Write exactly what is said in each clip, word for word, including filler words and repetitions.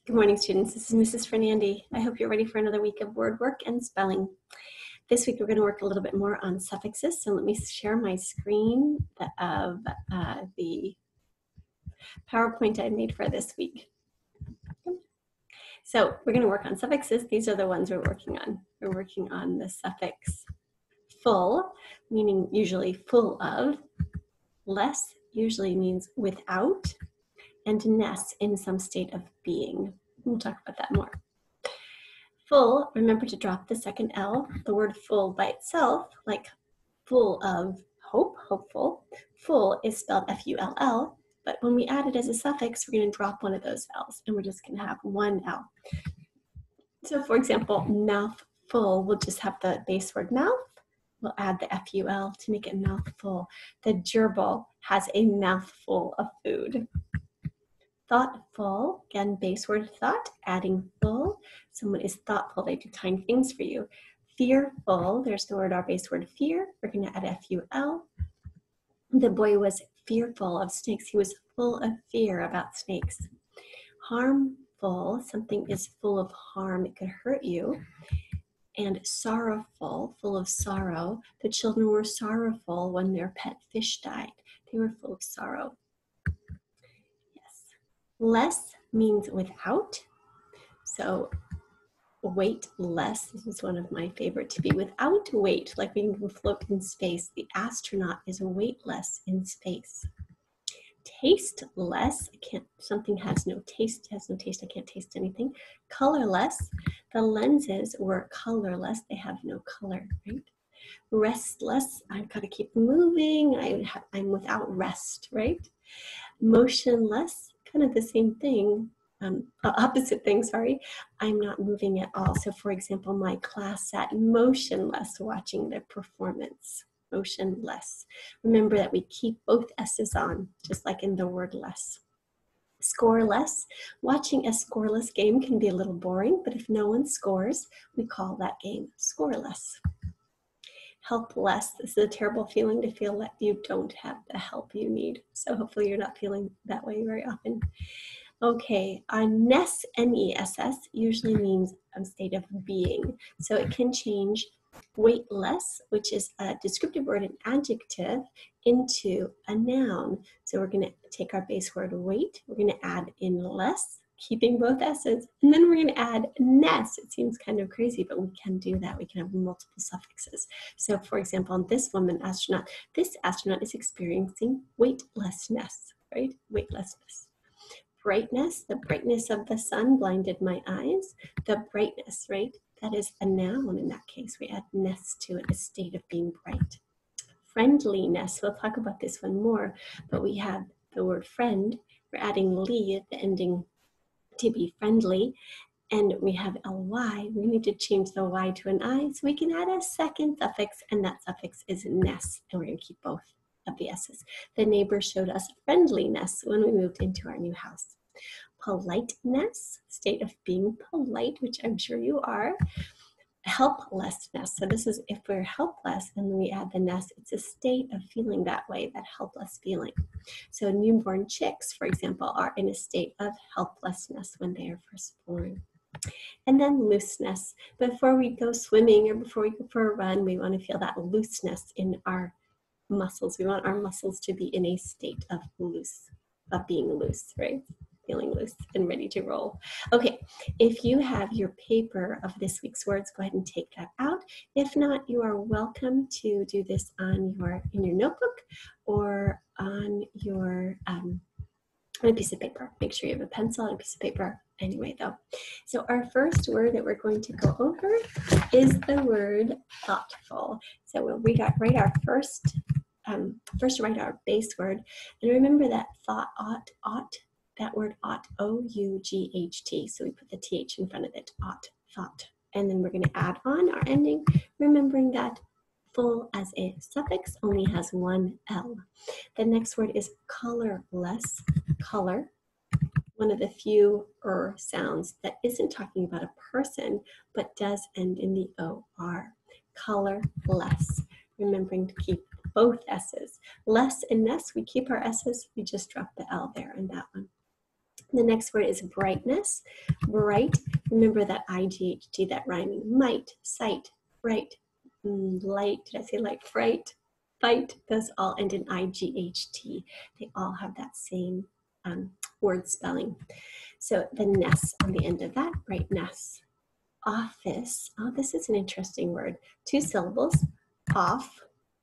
Good morning, students. This is Missus Fernandi. I hope you're ready for another week of word work and spelling. This week, we're going to work a little bit more on suffixes. So let me share my screen of uh, the PowerPoint I made for this week. So we're going to work on suffixes. These are the ones we're working on. We're working on the suffix full, meaning usually full of. Less usually means without. And ness, in some state of being. We'll talk about that more. Full, remember to drop the second L. The word full by itself, like full of hope, hopeful, full is spelled F U L L, but when we add it as a suffix, we're going to drop one of those L's, and we're just going to have one L. So for example, mouthful, we'll just have the base word mouth. We'll add the F U L to make it mouthful. The gerbil has a mouthful of food. Thoughtful, again, base word thought, adding full. Someone is thoughtful, they do kind things for you. Fearful, there's the word, our base word fear. We're going to add F U L. The boy was fearful of snakes. He was full of fear about snakes. Harmful, something is full of harm, it could hurt you. And sorrowful, full of sorrow. The children were sorrowful when their pet fish died. They were full of sorrow. Less means without. So weight less, this is one of my favorite, to be without weight, like we can float in space. The astronaut is weightless in space. Taste less, I can't, something has no taste, has no taste, I can't taste anything. Colorless, the lenses were colorless, they have no color, right? Restless, I've got to keep moving, I have, I'm without rest, right? Motionless, kind of the same thing, um, opposite thing, sorry. I'm not moving at all. So for example, my class sat motionless watching the performance, motionless. Remember that we keep both S's on, just like in the word less. Scoreless, watching a scoreless game can be a little boring, but if no one scores, we call that game scoreless. Helpless, this is a terrible feeling to feel that you don't have the help you need. So hopefully you're not feeling that way very often. Okay, a ness, N E S S, usually means a state of being. So it can change weightless, which is a descriptive word, an adjective, into a noun. So we're gonna take our base word weight, we're gonna add in less, keeping both S's, and then we're going to add ness. It seems kind of crazy, but we can do that. We can have multiple suffixes. So for example, this woman astronaut, this astronaut is experiencing weightlessness, right? Weightlessness. Brightness, the brightness of the sun blinded my eyes. The brightness, right? That is a noun in that case. We add ness to it, a state of being bright. Friendliness, we'll talk about this one more, but we have the word friend. We're adding ly at the ending to be friendly, and we have a Y. We need to change the Y to an I, so we can add a second suffix, and that suffix is ness, and we're going to keep both of the S's. The neighbor showed us friendliness when we moved into our new house. Politeness, state of being polite, which I'm sure you are. Helplessness, so this is if we're helpless and then we add the ness, it's a state of feeling that way, that helpless feeling. So newborn chicks, for example, are in a state of helplessness when they are first born. And then looseness. Before we go swimming or before we go for a run, we want to feel that looseness in our muscles. We want our muscles to be in a state of loose, of being loose, right? Feeling loose and ready to roll. Okay, if you have your paper of this week's words, go ahead and take that out. If not, you are welcome to do this on your in your notebook or on your um, on a piece of paper. Make sure you have a pencil and a piece of paper anyway though. So our first word that we're going to go over is the word thoughtful. So we'll read our, write our first, um, first write our base word, and remember that thought, ought, ought, that word ought, O U G H T. So we put the T H in front of it, ought, thought. And then we're going to add on our ending, remembering that full as a suffix only has one L. The next word is colorless, color. One of the few er sounds that isn't talking about a person, but does end in the O R. Colorless, remembering to keep both S's. Less and ness, we keep our S's, we just drop the L there in that one. The next word is brightness. Bright, remember that I G H T, that rhyming. Might, sight, bright, light, did I say light? Fright, fight, those all end in I G H T. They all have that same um, word spelling. So the ness on the end of that, brightness. Office, oh, this is an interesting word. Two syllables, off.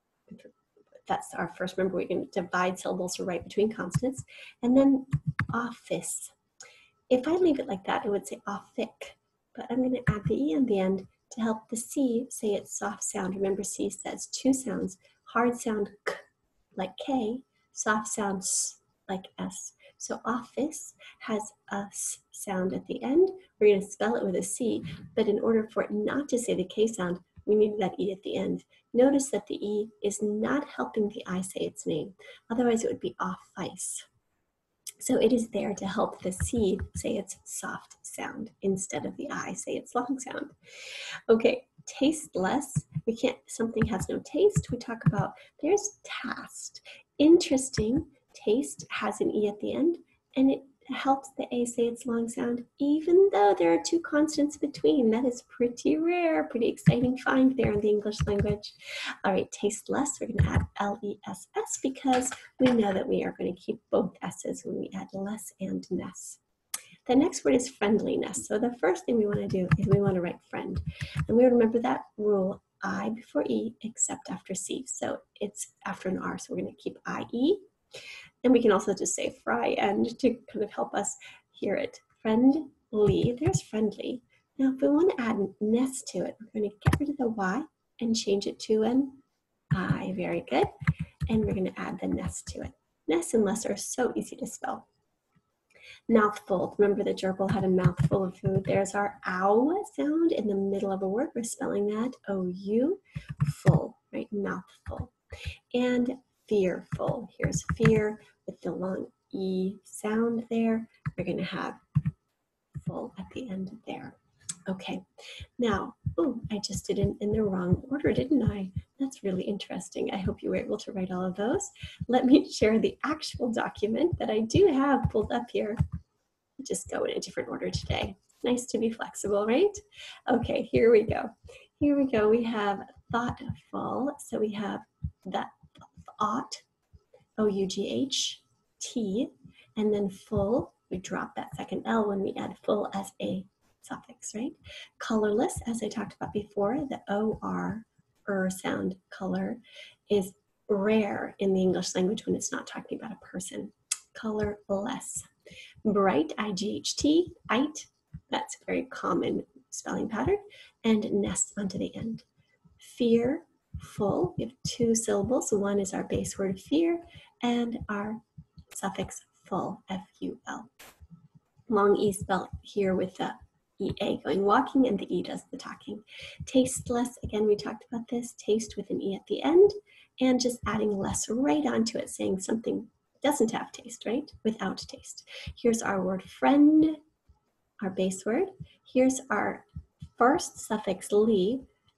That's our first, remember we can divide syllables to write between consonants. And then office. If I leave it like that, it would say offic, but I'm going to add the E on the end to help the C say its soft sound. Remember, C says two sounds, hard sound K like K, soft sound S like S. So office has a S sound at the end. We're going to spell it with a C, but in order for it not to say the K sound, we need that E at the end. Notice that the E is not helping the I say its name. Otherwise, it would be office. So it is there to help the C say its soft sound instead of the I say its long sound. Okay, tasteless. We can't, something has no taste. We talk about, there's taste. Interesting, taste has an E at the end, and it helps the A say its long sound, even though there are two consonants between. That is pretty rare, pretty exciting find there in the English language. All right, tasteless, we're gonna add L E S S because we know that we are gonna keep both S's when we add less and ness. The next word is friendliness. So the first thing we wanna do is we wanna write friend. And we remember that rule, I before E, except after C. So it's after an R, so we're gonna keep I E. And we can also just say fry end to kind of help us hear it. Friendly, there's friendly. Now if we want to add ness to it, we're going to get rid of the Y and change it to an I. Very good. And we're going to add the ness to it. Ness and less are so easy to spell. Mouthful, remember the gerbil had a mouthful of food. There's our ow sound in the middle of a word. We're spelling that O U, full, right? Mouthful. And fearful, here's fear with the long E sound there. We're going to have full at the end there. Okay, now, oh, I just did it in the wrong order, didn't I? That's really interesting. I hope you were able to write all of those. Let me share the actual document that I do have pulled up here. Just go in a different order today. Nice to be flexible, right? Okay, here we go. Here we go. We have thoughtful. So we have that ought, O U G H T, and then full, we drop that second L when we add full as a suffix, right? Colorless, as I talked about before, the O R, er sound, color, is rare in the English language when it's not talking about a person. Colorless. Bright, I G H T, ite, that's a very common spelling pattern, and ness onto the end. Fear, full, we have two syllables. One is our base word fear and our suffix full, F U L. Long E spelled here with the E A going walking and the E does the talking. Tasteless, again, we talked about this, taste with an E at the end and just adding less right onto it, saying something doesn't have taste, right? Without taste. Here's our word friend, our base word. Here's our first suffix ly,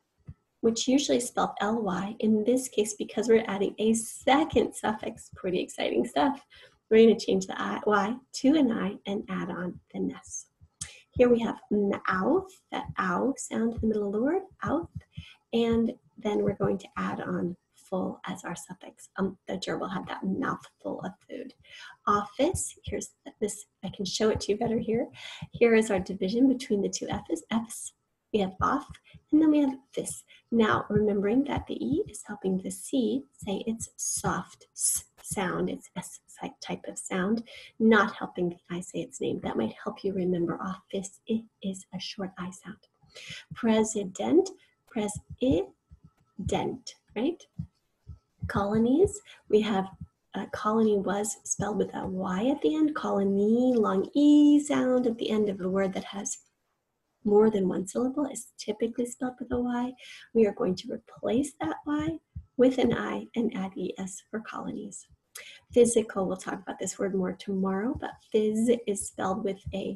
which usually is spelled L Y. In this case, because we're adding a second suffix, pretty exciting stuff, we're going to change the I, Y to an I and add on the ness. Here we have mouth, that ow sound in the middle of the word, outh, and then we're going to add on full as our suffix. Um, the gerbil had that mouthful of food. Office, here's this, I can show it to you better here. Here is our division between the two F's, F's. We have off, and then we have this. Now, remembering that the E is helping the C say its soft S sound, its S type of sound, not helping the I say its name. That might help you remember office. It is a short I sound. President, pres-I-dent, right? Colonies, we have a colony was spelled with a Y at the end. Colony, long E sound at the end of a word that has more than one syllable is typically spelled with a Y. We are going to replace that Y with an I and add E S for colonies. Physical, we'll talk about this word more tomorrow, but phys is spelled with a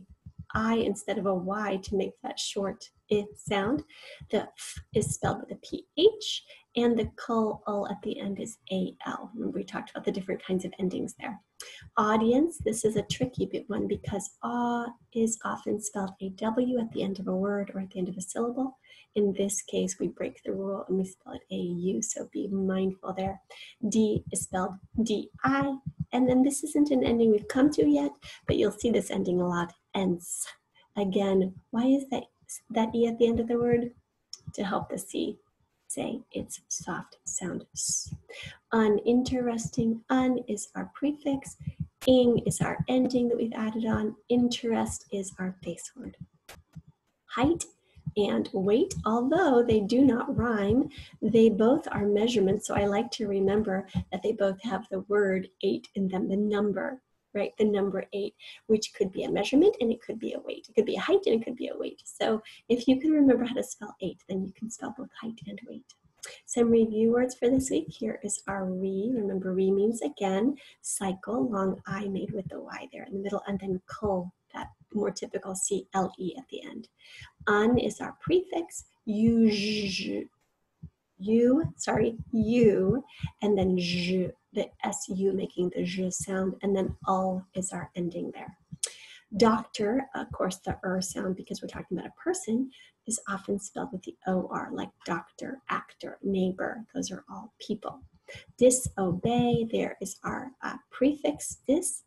I instead of a Y to make that short I sound. The F is spelled with a P H, and the K-ul at the end is A L. Remember we talked about the different kinds of endings there. Audience, this is a tricky bit one because aw is often spelled A W at the end of a word or at the end of a syllable. In this case, we break the rule and we spell it A U, so be mindful there. D is spelled D I, and then this isn't an ending we've come to yet, but you'll see this ending a lot, ence. Again, why is that, that E at the end of the word? To help the C say its soft sound. Uninteresting, un is our prefix, ing is our ending that we've added on, interest is our base word. Height and weight, although they do not rhyme, they both are measurements, so I like to remember that they both have the word eight in them, the number, right? The number eight, which could be a measurement and it could be a weight. It could be a height and it could be a weight. So if you can remember how to spell eight, then you can spell both height and weight. Some review words for this week. Here is our re. Remember, re means again, cycle, long I made with the Y there in the middle, and then kul, that more typical C L E at the end. Un is our prefix, u, zh, u, sorry, u, and then zh, the S U making the zh sound, and then ul is our ending there. Doctor, of course, the er sound, because we're talking about a person, is often spelled with the O R, like doctor, actor, neighbor. Those are all people. Disobey, there is our uh, prefix, dis.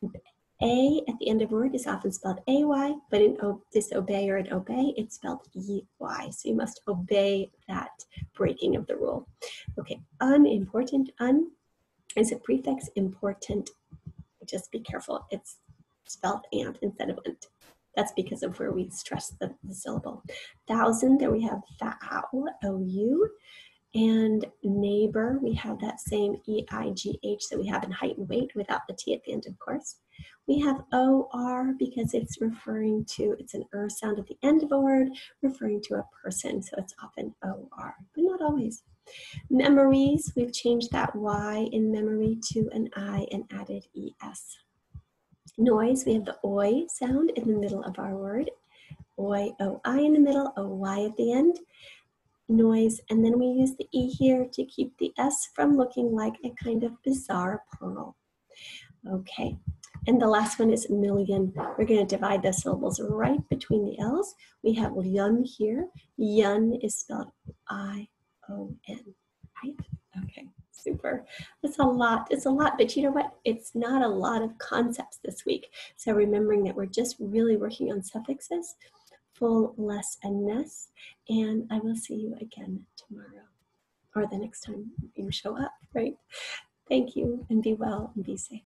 A at the end of a word is often spelled A Y, but in o disobey or in obey, it's spelled E Y. So you must obey that breaking of the rule. Okay, unimportant, un is a prefix, important. Just be careful, it's spelled and instead of ant. That's because of where we stress the, the syllable. Thousand, there we have thou, O U. And neighbor, we have that same E I G H that we have in height and weight without the T at the end, of course. We have O R because it's referring to, it's an er sound at the end of a word, referring to a person. So it's often O R, but not always. Memories, we've changed that Y in memory to an I and added E S. Noise, we have the oi sound in the middle of our word. Oi, O I in the middle, O Y at the end. Noise, and then we use the E here to keep the S from looking like a kind of bizarre plural. Okay, and the last one is million. We're going to divide the syllables right between the L's. We have yun here. Yun is spelled I O N, right? Okay, super. That's a lot, it's a lot, but you know what? It's not a lot of concepts this week. So remembering that we're just really working on suffixes, full, less, and ness, and I will see you again tomorrow, or the next time you show up, right? Thank you, and be well, and be safe.